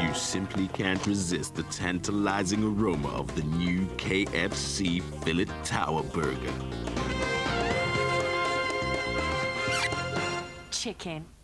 you simply can't resist the tantalizing aroma of the new KFC Fillet Tower Burger. Chicken.